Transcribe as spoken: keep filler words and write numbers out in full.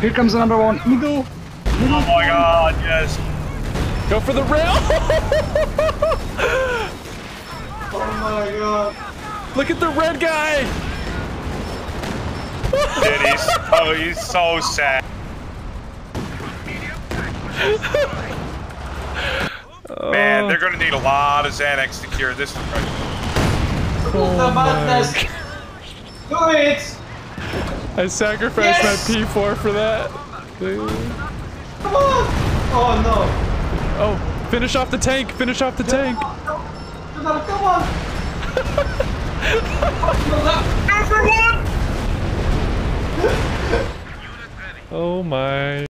Here comes the number one. Eagle. Oh my god, yes. Go for the rail. Oh my god. Look at the red guy. Dude, he's, oh, he's so sad. Man, they're gonna need a lot of Xanax to cure this depression. Oh The madness. Do it. I sacrificed Yes! my P four for that. Come on. Oh no. Oh, finish off the tank. Finish off the tank. Come on. Come on. Go for one! Oh my.